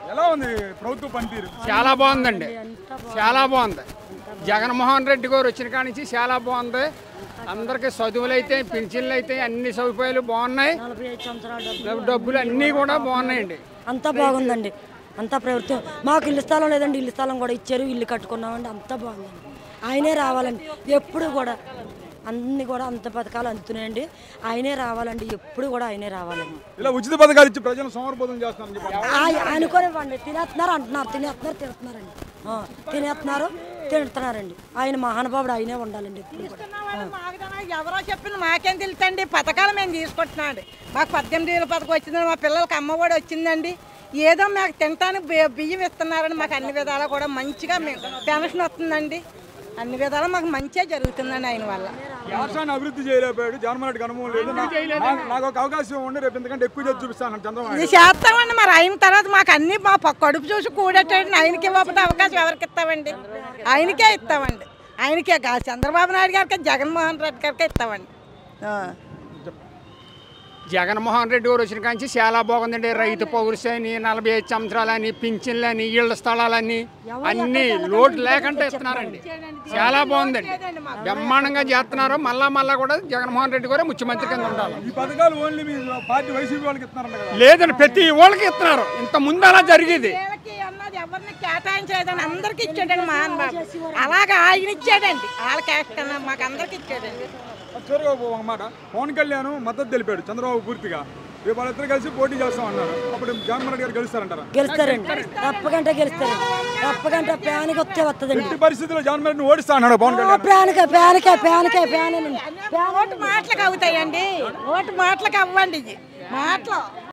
ఎలా ఉంది ప్రభుత్వ పనితీరు? చాలా బాగుందండి, చాలా బాగుంది. జగన్మోహన్ రెడ్డి గారు వచ్చిన కాడి నుంచి చాలా బాగుంది. అందరికి చదువులు అయితే, పింఛన్లు అయితే అన్ని సదుపాయాలు బాగున్నాయి. డబ్బులు అన్నీ కూడా బాగున్నాయండి. అంతా బాగుందండి, అంతా ప్రభుత్వం. మాకు ఇల్లు స్థలం లేదండి, ఇల్లు స్థలం కూడా ఇచ్చారు, ఇల్లు కట్టుకున్నామండి. అంతా బాగుందండి. ఆయనే రావాలండి ఎప్పుడు కూడా, అన్ని కూడా అంత పథకాలు అందుతున్నాయండి. ఆయనే రావాలండి, ఎప్పుడు కూడా ఆయనే రావాలండి. ఇలా ఉచిత పథకాలు ఇచ్చి ప్రజలను సోమరిపోతం చేస్తున్నారని అనుకోనివ్వండి. తినేస్తున్నారు అంటున్నారు, తినేస్తున్నారండి, తినేస్తున్నారండి. ఆయన మహానుభావుడు, ఆయనే ఉండాలండి ఎప్పుడు కూడా. ఎవరో చెప్పిన మాకేం తెలుసండి, పథకాలు మేము తీసుకుంటున్నాండి. మాకు 18,000 పథకం వచ్చిందండి, మా పిల్లలకి అమ్మఒడి వచ్చిందండి. ఏదో మాకు తినటానికి బియ్యం ఇస్తున్నారండి. మాకు అన్ని విధాలా కూడా మంచిగా మేము పెన్షన్ వస్తుందండి. అన్ని విధాలా మాకు మంచిగా జరుగుతుందండి ఆయన వల్ల. రాష్ట్రాన్ని అభివృద్ధి చేయలేకపోయాడు జగన్మోహన్ రెడ్డి. అనుభవం లేదు, నాకు ఒక అవకాశం ఉండి రేపు ఇంతకంటే ఎక్కువ చేసి చూపిస్తాను చంద్రబాబు. ఇది చేస్తామండి. మరి అయిన తర్వాత మాకు అన్ని మా కడుపు చూసి కూడేటండి. ఆయనకి ఇవ్వకపోతే అవకాశం ఎవరికి ఇస్తామండి? ఆయనకే ఇస్తామండి. ఆయనకే కాదు, చంద్రబాబు నాయుడు గారికి, జగన్మోహన్ రెడ్డి గారికి ఇస్తామండి. జగన్మోహన్ రెడ్డి గారు వచ్చిన కాంచి చాలా బాగుందండి. రైతు పౌరుషని, 45 సంవత్సరాలని, పింఛన్లని, ఇళ్ల స్థలాలని అన్ని లోటు లేకుండా ఇస్తున్నారండి. చాలా బాగుందండి, బ్రహ్మాండంగా చేస్తున్నారు. మళ్ళా కూడా జగన్మోహన్ రెడ్డి గారు ముఖ్యమంత్రి కింద ఉండాలి. ఈ పథకాలు ఓన్లీ మీ పార్టీ వైసీపీ వాళ్ళకి ఇస్తున్నారంట? లేదండి, ప్రతి వాళ్ళకి ఇస్తున్నారు. ఇంత ముందు అలా జరిగేది. ఎవరిని కేటాయించలేదండి, అందరికి ఇచ్చాడండి మహానుభావుడు. అలాగే ఆయన ఇచ్చాడండి, వాళ్ళ క్యాస్ట్ మాకు అందరికి ఇచ్చాడండి. చివరిగా ఒక మాట, పవన్ కళ్యాణ్ మద్దతు తెలిపాడు చంద్రబాబు పూర్తిగా. రేపు వాళ్ళిద్దరు కలిసి పోటీ చేస్తాం అన్నారు. అప్పుడు జగన్మోహన్ రెడ్డి గారు గెలుస్తారంటారా? గెలుస్తారండి, తప్పకుండా గెలుస్తారండి. తప్పకుండా ప్యానికి వస్తే వస్తుందండి. ఎట్టి పరిస్థితుల్లో జగన్మోహన్ రెడ్డిని ఓడిస్తా అన్నాడు పవన్ కళ్యాణ్. ఓటు మాటలకు అవుతాయండి, ఓటు మాటలకు అవ్వండి, మాటలు